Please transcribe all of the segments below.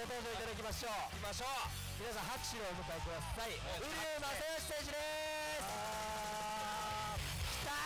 登場いただきましょう。皆さん拍手をお迎えください。瓜生正義選手です。来た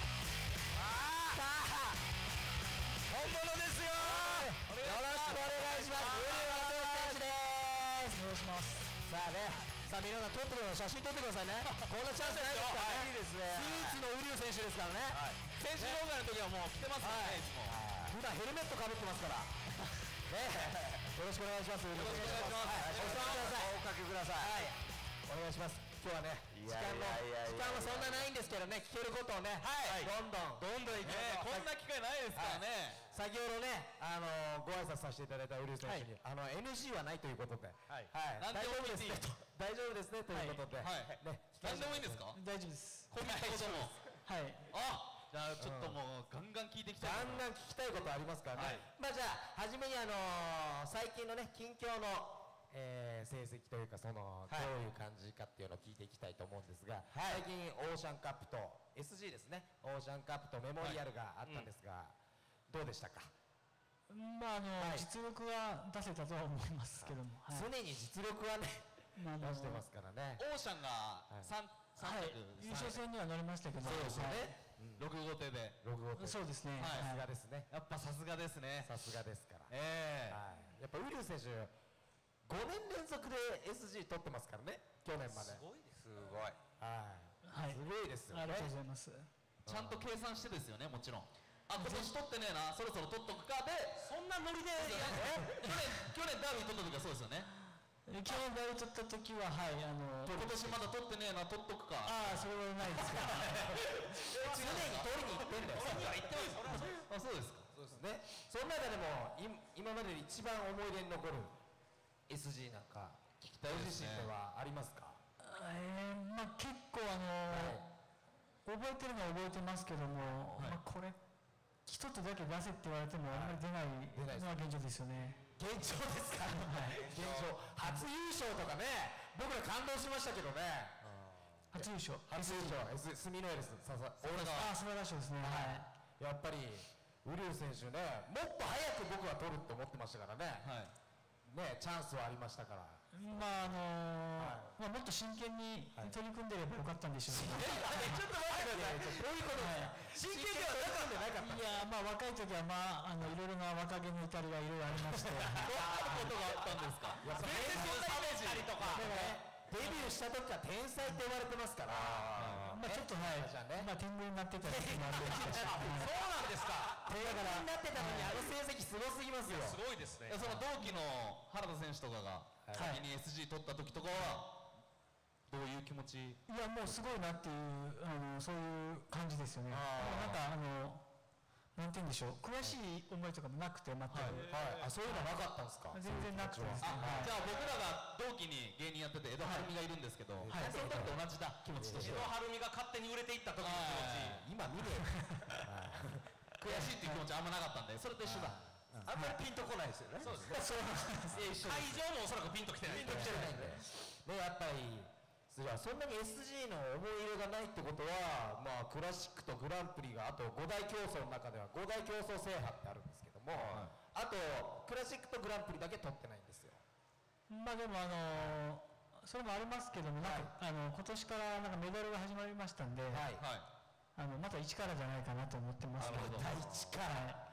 本物ですよ。よろしくお願いします。瓜生正義選手です。お願いします。さあね、さあ皆さん撮ってください。写真撮ってくださいね。こんなチャンスないですからね。いいですね。スーツの瓜生選手ですからね。先週動画の時はもう着てますからね。いつも普段ヘルメットかぶってますからね。よろしくお願いします。よろしくお願いします。おかけください。お願いします。今日はね、時間はそんなないんですけどね、聞けることをね、どんどんいきましょう。 こんな機会ないですからね。 先ほどね、ご挨拶させていただいた瓜生選手に NG はないということで、大丈夫ですね、大丈夫ですねということで、 何でもいいんですか？ 大丈夫です。 こんなことも。 はい。 あ、じゃあちょっともうガンガン聞いていきたい。 ガンガン聞きたいことありますからね。まあじゃあ初めに最近のね近況の成績というかどういう感じかっていうのを聞いていきたいと思うんですが、最近オーシャンカップと SG ですね、オーシャンカップとメモリアルがあったんですが、どうでしたか？ まあ実力は出せたとは思いますけども、 常に実力はね出してますからね。 オーシャンが3着優勝戦には乗りましたけど、 そうですよね。 6号艇で。 そうですね。 さすがですね。 やっぱさすがですね。 さすがですから。やっぱ瓜生選手5年連続で SG 取ってますからね、去年まで。すごいです。すごい。すごいですよね。 ありがとうございます。 ちゃんと計算してですよね、もちろん。あ、今年取ってねえな、そろそろ取っとくかで、そんなノリで去年ダービー取った時はそうですよね。 去年ダービー取った時は今年まだ取ってねえな、取っとくか。 ああ、それはないですけど。 常に取りに行ってんだよ。 取りには行ってます。あ、そうですか。 そうですね。その中でも今までで一番思い出に残る SG なんか聞きたいですね。ご自身ではありますか？ まあ結構覚えてるのは覚えてますけども、これ一つだけ出せって言われてもあんまり出ないのは現状ですよね。 現状ですか？現状初優勝とかね、僕ら感動しましたけどね。 初優勝住のエルス素晴らしいですね。 やっぱり瓜生選手ね、もっと早く僕は取るって思ってましたからね。ね、チャンスはありましたから。 まあもっと真剣に取り組んでればよかったんでしょうけど。 ちょっと待ってください。どういうことですか？真剣ではなかった。 いや、まあ若い時はいろいろな若気の至りがいろいろありまして。 どんなことがあったんですか？ 全然そんなイメージたりとか。デビューした時は天才って言われてますから。 まあちょっと天狗になってた時もありましたし。 そうなんですか。天狗になってたのに成績すごすぎますよ。 すごいですね。その同期の原田選手とかが先に SG 取った時とかはどういう気持ち？ いや、もうすごいなっていうそういう感じですよね。なんて言うんでしょう、悔しい思いとかもなくて、全く。 そういうのなかったんですか？ 全然なくてですね。 じゃあ僕らが同期に芸人やってて江戸晴美がいるんですけど、その時と同じだ、気持ちとして。江戸晴美が勝手に売れていった時の気持ち、 今見ねえ。悔しいっていう気持ちあんまなかったんで、それと一緒だ。 あんまりピンとこないですよね。そうですね。 会場もおそらくピンときてない。 ピンときてないんで。で、やっぱりそんなに SG の思い入れがないってことは、まあクラシックとグランプリがあと5大競争の中では5大競争制覇ってあるんですけども、あとクラシックとグランプリだけ取ってないんですよ。 まあでもそれもありますけども、今年からメダルが始まりましたんで、また一からじゃないかなと思ってます。 また一から、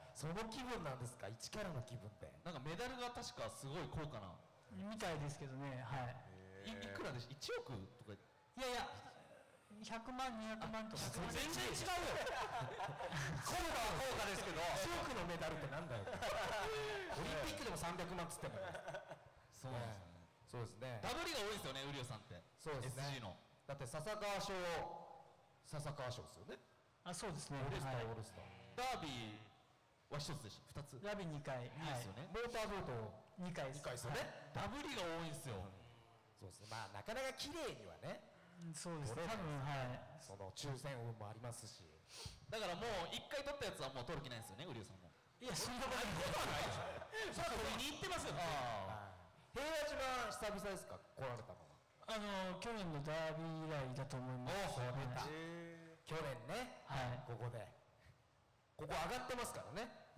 その気分なんですか？一からの気分って。 なんかメダルが確かすごい高価なみたいですけどね。 いくらでしょ？ 1 億とか。 いやいや、100万200万とか。 全然違うよ。高価ですけど、1億のメダルってなんだよ。オリンピックでも300万っつっても。 そうなんですね。 そうですね。 ダブりが多いですよね、瓜生さんって。 そうですね。 SG のだって笹川賞ですよね。 そうですね。 オールスターダービーは1つでしょ、2つ。 ダービー2回。いいですよね。 モーターボート 2回ですよね。 ダブりが多いんですよ。 そうですね。まあなかなか綺麗にはね。 そうですね。多分その抽選運もありますし。 だからもう1回取ったやつはもう取る気ないですよね、瓜生さんも。 いや、そんなことはないでしょ。 さあ取りに行ってますよ。 平和島久々ですか？来られたのは。 去年のダービー以来だと思います。 去年ね。ここ上がってますからね。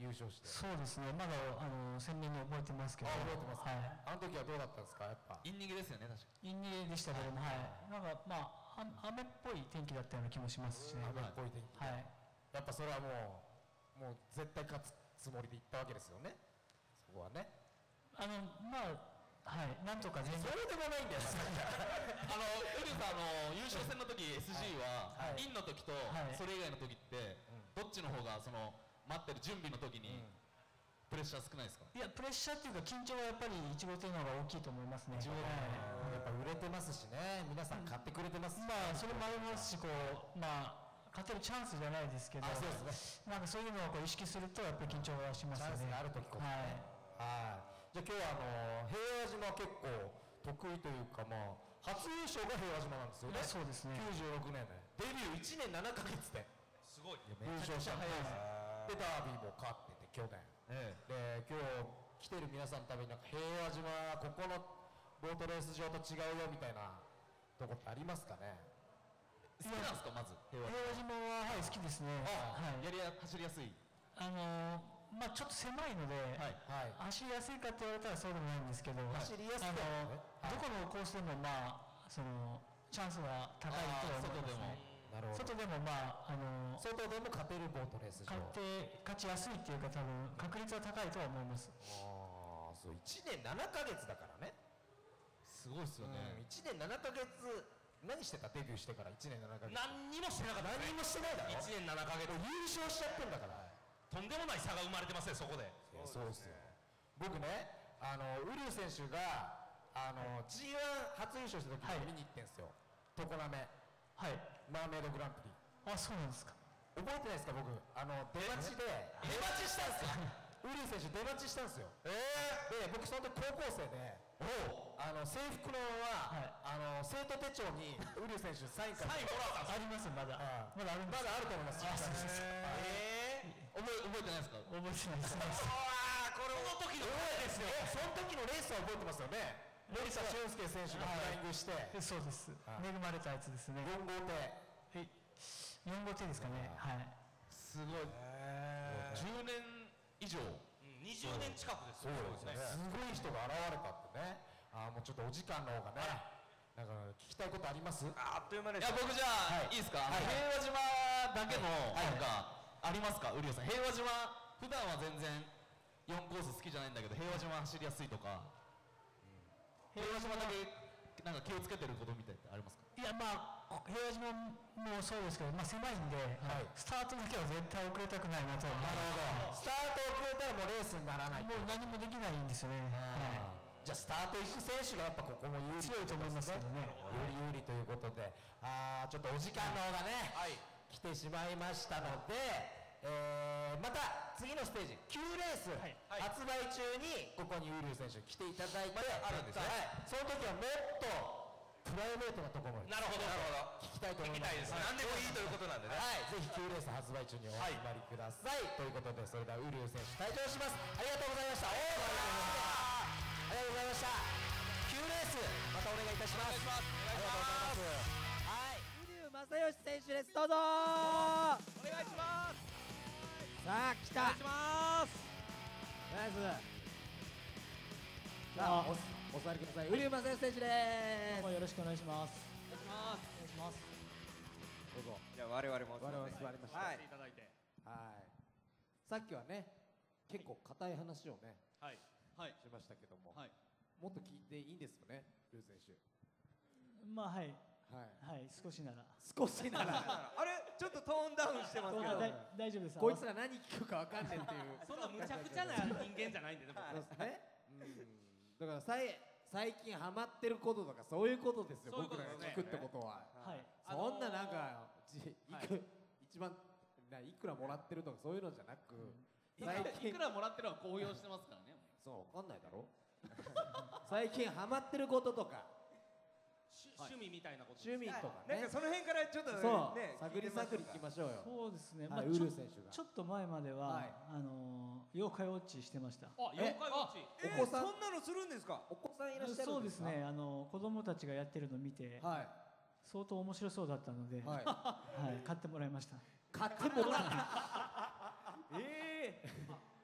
優勝して。 そうですね、まだ鮮明に覚えてますけど。 覚えてます。 はい。 あの時はどうだったんですか、やっぱ。 インニングですよね、確か。 陰逃げでしたけども、はい。なんかまあ雨っぽい天気だったような気もしますしね。 雨っぽい天気。 はい。 やっぱそれはもう絶対勝つつもりで行ったわけですよね。そこはね。 まあはい、なんとか全それでもないんだよ。 ウリュウさん優勝戦の時 SG はインの時とそれ以外の時ってどっちの方がその待ってる準備の時にプレッシャー少ないですか？ いやプレッシャーっていうか緊張はやっぱり1号店の方が大きいと思いますね。 やっぱ売れてますしね、皆さん買ってくれてますし、 まあそれもありますし、こうまあ勝てるチャンスじゃないですけど、 そうですね、 なんかそういうのをこう意識するとやっぱり緊張はしますよね。 チャンスがある時こそね。はい。じゃあ今日は平和島結構得意というか、まあ初優勝が平和島なんですよね。 そうですね。 96年でデビュー1年7ヶ月ですごい優勝した。早いです。でダービーも勝ってて去年。で今日来てる皆さんのためになんか平和島ここのボートレース場と違うよみたいなとこってありますかね？ 好きなんですか？まず平和島ははい好きですね。 はい。走りやすい。 まあちょっと狭いので、走りやすいかって言われたらそうでもないんですけど、 走りやすいどこのコースでもまあそのチャンスは高いと思いますね。外でもまあ外でも勝てるボートレース場。 勝ちやすいっていうか多分確率は高いとは思います。 ああ、そう1年7ヶ月だからね。 すごいっすよね。 1年7ヶ月何してた？デビューしてから1年7ヶ月。 何にもしてなかった。 何にもしてないだろ。 1年7ヶ月。 優勝しちゃってんだから。 とんでもない差が生まれてますね、そこで。 そうですよ。僕ね、ウリュウ選手がG1 初優勝した時に見に行ってんすよ。常滑。はい。マーメイドグランプリ。 あ、そうなんですか。 覚えてないですか？僕出待ちしたんですよ。ウリュウ選手出待ちしたんですよ。で僕その時高校生で制服のは生徒手帳にウリュウ選手サインもらったんです。 ありますまだ。まだあると思います。 覚えてないですか？ 覚えてないです。 この時のですよ。その時のレースは覚えてますよね。森田俊介選手がフライングして。 そうです。恵まれたやつですね。 4号艇。 4号艇ですかね。はい。 すごい。10年以上。20年近くです。 そうですね。すごい人が現れたってね。もうちょっとお時間の方がね。なんか聞きたいことあります？ あっという間です。いや僕じゃあいいですか？平和島だけのなんかありますか？ウリュウさん。平和島普段は全然4コース好きじゃないんだけど平和島走りやすいとか。平和島だけなんか気をつけてることみたいってありますか？ いやまあ平和島もそうですけど、まあ狭いんで、スタートだけは絶対遅れたくないなと。なるほど。 スタート遅れたらもうレースにならない。 もう何もできないんですよね。 じゃあスタート行く選手がやっぱここも有利強いと思いますけどね。 より有利ということで、ちょっとお時間の方がね、来てしまいましたので、また次のステージ9レース発売中にここにウリュウ選手来ていただいて、あるんですね。その時はもっとプライベートなところまで聞きたいと思います。 何でもいいということなんでね。 ぜひ9レース発売中にお集まりください。ということでそれではウリュウ選手退場します。ありがとうございました。ありがとうございました。9レースまたお願いいたします。ありがとうございます。 はい、ウリュウ正義選手です。どうぞお願いします。さあ来た。お願いします。ナイス。さあお座りください。ウリュウ正義選手です。 どうもよろしくお願いします。 お願いします。どうぞ。じゃあ我々も座りました。はい。いただいて。はい。さっきはね結構硬い話をねしましたけども、もっと聞いていいんですよね、ウリュウ選手。 まあはい少しなら。 あれちょっとトーンダウンしてますけど。 大丈夫です。 こいつら何聞くかわかんねえっていう。 そんなむちゃくちゃな人間じゃないんでね。 そうですね。だから最近ハマってることとかそういうことですよ。僕らが聞くってことは。そんななんか一番いくらもらってるとかそういうのじゃなく、 いくらもらってるのは公表してますからね。 そうわかんないだろ。最近ハマってることとか。 趣味みたいなこと。 趣味とかね。 なんかその辺からちょっとね探り探りいきましょうよ。 そうですね。 ウリュウ選手がちょっと前までは妖怪ウォッチしてました。 妖怪ウォッチ。 お子さんそんなのするんですか？ お子さんいらっしゃるんですか？ そうですね。子供たちがやってるのを見て相当面白そうだったので買ってもらいました。 買ってもらった。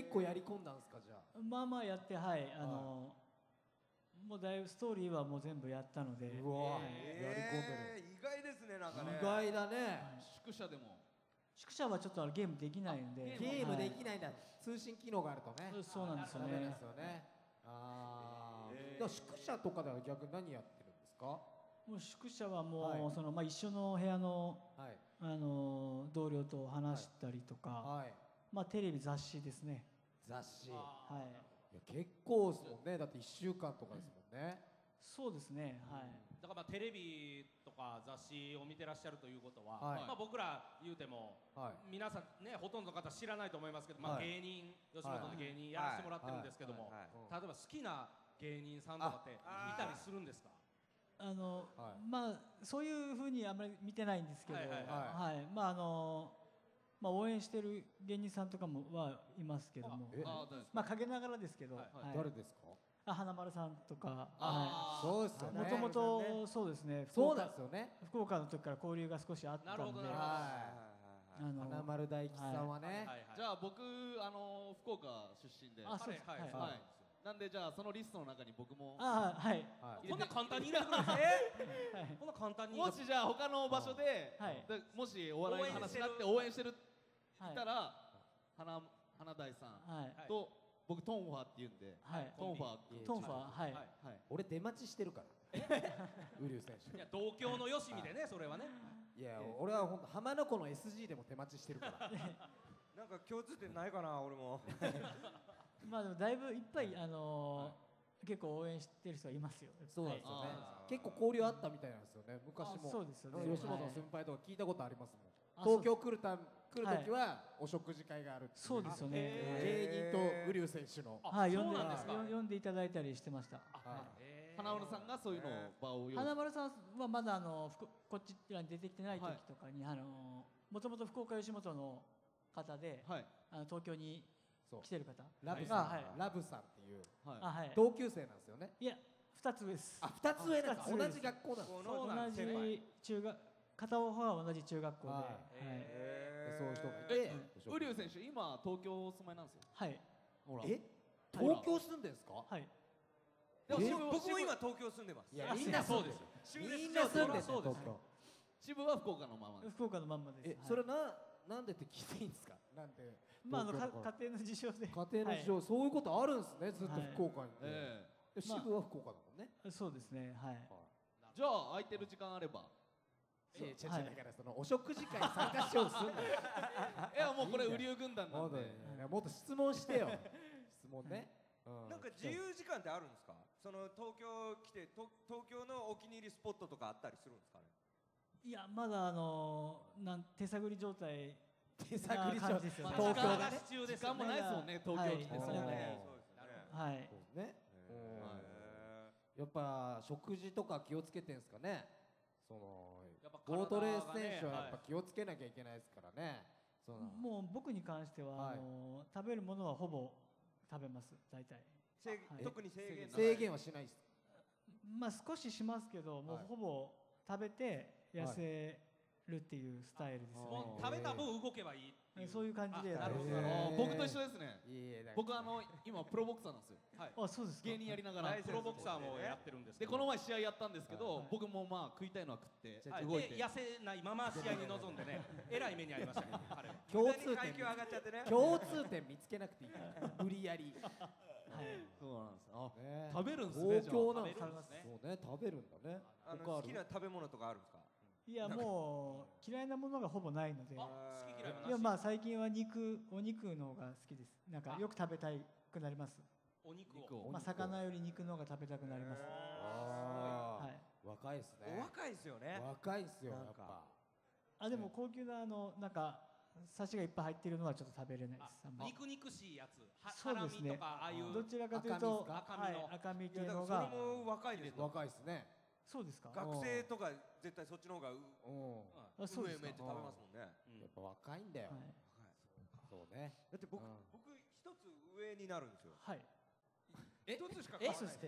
結構やり込んだんですかじゃあ。 まあまあやってはいもうだいぶストーリーはもう全部やったので。 うわやり込んでる。 意外ですねなんかね。 意外だね。 宿舎でも宿舎はちょっとゲームできないんで。 ゲームできないんだ。通信機能があるとね。 そうなんですよダメでねすよね。ああ。だから宿舎とかでは逆に何やってるんですか。 もう宿舎はもうそのまあ一緒の部屋の同僚と話したりとか、まあテレビ雑誌ですね。 雑誌。 はい。 いや結構ですもんね。だって1週間とかですもんね。 そうですね。はい。 だからまあテレビとか雑誌を見てらっしゃるということは、 はいまあ僕ら言うても、皆さんねほとんどの方知らないと思いますけど、まあ芸人、吉本の芸人やらせてもらってるんですけども、例えば好きな芸人さんとかっていたりするんですか。 まあそういうふうにあんまり見てないんですけど、はいまあまあ応援してる芸人さんとかもはいますけども、まあ陰ながらですけど、 誰ですか。 花丸さんとか、 そうですよね。 もともとそうですね。 そうなんですよね。 福岡の時から交流が少しあったので、 花丸大吉さんはね。 じゃあ僕福岡出身で、 そうです。はい。 なんでじゃあそのリストの中に僕もはい。 こんな簡単に入れてくるんですね。こんな簡単に。 もしじゃあ他の場所でもしお笑いの話になって応援してるったら花大さんと僕トンファーって言うんで、トンファーはい。 俺出待ちしてるから。ウリュウ選手。 いや同郷のよしみでねそれはね。 いや俺は本当浜名湖の SG でも出待ちしてるから。 なんか共通点ないかな俺も。 まあでもだいぶいっぱい結構応援してる人はいますよ。 そうなんですよね。結構交流あったみたいなんですよね。昔も。 そうですよね。 吉本の先輩とか聞いたことありますもん。東京来る時はお食事会がある。 そうですよね。 芸人とウリュウ選手の。 呼んでいただいたりしてました。 花丸さんがそういうの場を。 花丸さんはまだこっちに出てきてない時とかにもともと福岡吉本の方で東京に来てる方。 ラブさんっていう同級生なんですよね。 いや2つ上です。 2つ上なんです。同じ学校なんです。 同じ中学片方は同じ中学校で。 そういう人がいて。 ウリュウ選手今東京お住まいなんですよ。 はい。 東京住んでんですか。 はい。 僕も今東京住んでます。 いやみんなそうですよ。みんな住んでる。東京。 支部は福岡のままです。 福岡のまんまです。 それなんでって聞いていいんですか。なんで。 まあ家庭の事情で。 家庭の事情そういうことあるんですね。ずっと福岡に。支部は福岡だもんね。 そうですね。はい。 じゃあ空いてる時間あれば。 だからそのお食事会参加しようとするんだよ。 いやもうこれウリュウ軍団なんで。 もっと質問してよ。質問ね。 なんか自由時間ってあるんですか。その東京来て東京のお気に入りスポットとかあったりするんですかね。 いやまだ手探り状態。 手探り状態ですよね。 東京がね。時間もないですもんね。東京来てそうね。 はい。 ね。やっぱ食事とか気をつけてんすかね。ボートレース選手はやっぱ気をつけなきゃいけないですからね。 もう僕に関しては食べるものはほぼ食べます大体。 特に制限はしないです。 まあ少ししますけどもうほぼ食べて痩せるっていうスタイルですよね。 食べた分動けばいい。 そういう感じで。 僕と一緒ですね。僕今プロボクサーなんですよ。 あそうですか。 芸人やりながらプロボクサーもやってるんですでこの前試合やったんですけど僕もまあ食いたいのは食って動いて痩せないまま試合に臨んでねえらい目にありましたけど彼は共通点見つけなくていい無理やり。 そうなんです。食べるんですね。 東京なんですね。そうね食べるんだね。 好きな食べ物とかあるんですか。 いやもう嫌いなものがほぼないので。いやまあ最近はお肉の方が好きです。なんかよく食べたくなります。 お肉を。 まあ魚より肉の方が食べたくなります。 はい。若いですね。 お若いですよね。 若いですよやっぱ。 でも高級ななんかサシがいっぱい入ってるのはちょっと食べれないです。 肉々しいやつ。 そうですね。どちらかというと赤身系のが。 それも若いです。 若いですね。 そうですか。 学生とか絶対そっちの方が上そうですって食べますもんね。 やっぱ若いんだよ。そうね。 だって僕一つ上になるんですよ。 はい。 一つしか変わらない。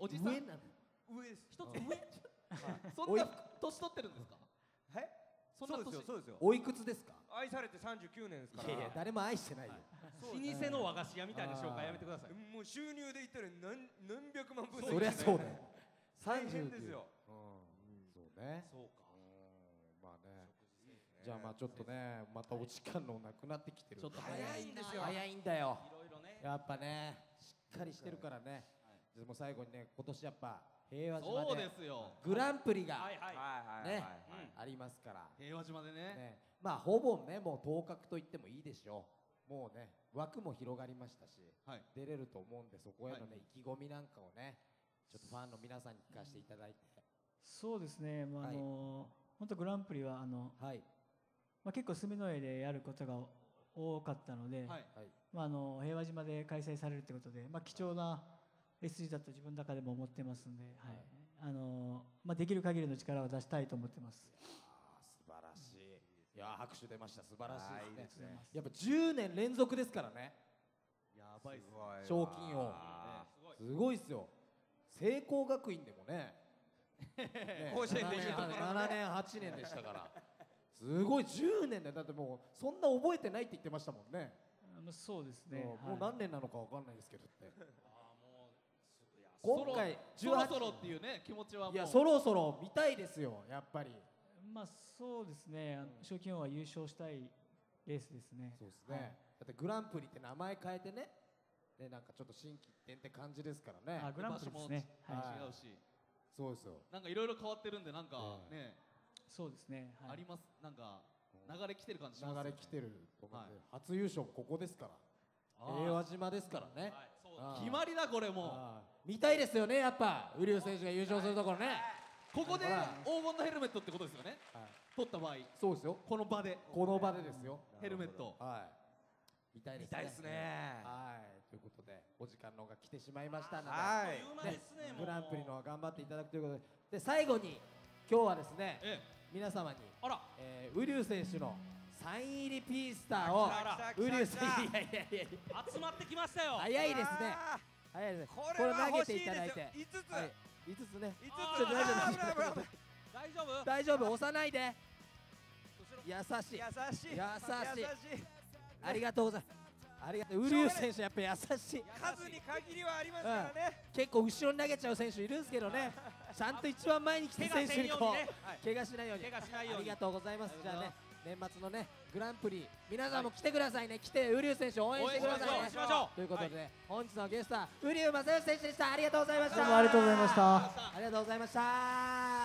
おじさん上です。 一つ上。そんな年取ってるんですか。 そうですよ、そうですよ。 おいくつですか？ 愛されて39年ですから。 いやいや、誰も愛してないよ。 老舗の和菓子屋みたいな紹介やめてください。もう収入で言ったら何百万分。 そりゃそうだよ。 大変ですよ。 そうね。 そうか。 まあね。じゃあまあちょっとね、またお時間のなくなってきてる。 ちょっと早いんですよ。 早いんだよ。 いろいろね。 やっぱね、しっかりしてるからね。でも最後にね、今年やっぱ平和島でグランプリがねありますから。 平和島でね。 まあほぼね、もう当確と言ってもいいでしょう。もうね、枠も広がりましたし、出れると思うんで、そこへのね意気込みなんかをね、ちょっとファンの皆さんに聞かせていただいて。 そうですね。本当グランプリは結構住之江でやることが多かったので、平和島で開催されるということで、貴重なSG だと自分の中でも思ってますんで、できる限りの力を出したいと思ってます。 素晴らしい。いや、拍手出ました。素晴らしいですね。やっぱ10年連続ですからね。 やばいっす。 賞金王。すごいっすよ。聖光学院でもね。 甲子園で 7年8年でしたから。すごい10年で、だってもうそんな覚えてないって言ってましたもんね。 そうですね。 もう何年なのかわかんないですけどって。 今回そろそろっていうね気持ちはもう。 いや、そろそろ見たいですよ、やっぱり。 そうですね。賞金王は優勝したいレースですね。 そうですね。だってグランプリって名前変えてね、なんかちょっと心機一転って感じですからね。 グランプリですね。 違うし。 そうですよ。 なんかいろいろ変わってるんで、なんかね。 そうですね。 あります。なんか流れ来てる感じします。 流れ来てる。初優勝ここですから。平和島ですからね。 決まりだこれも。 見たいですよね、やっぱ瓜生選手が優勝するところね。 ここで黄金のヘルメットってことですよね。取った場合。 そうですよ。 この場で。 この場でですよ。 ヘルメット。 見たいですね。 見たいですね。 ということでお時間の方が来てしまいましたので、 グランプリの頑張っていただくということで、最後に今日はですね、皆様に瓜生選手のサイン入りピースターを瓜生選手、いや集まってきましたよ。 早いですね。早いですね。これ投げていただいて。5つね。大丈夫。押さないで。優しい。ありがとうございます。ありがとう。瓜生選手やっぱ優しい。 数に限りはありますからね。 結構後ろに投げちゃう選手いるんですけどね。ちゃんと一番前に来て選手にこう怪我しないように。ありがとうございます。じゃあね、年末のねグランプリ皆さんも来てくださいね。来て瓜生選手応援してくださいね。ということで本日のゲストは瓜生正義選手でした。ありがとうございました。 どうもありがとうございました。 ありがとうございました。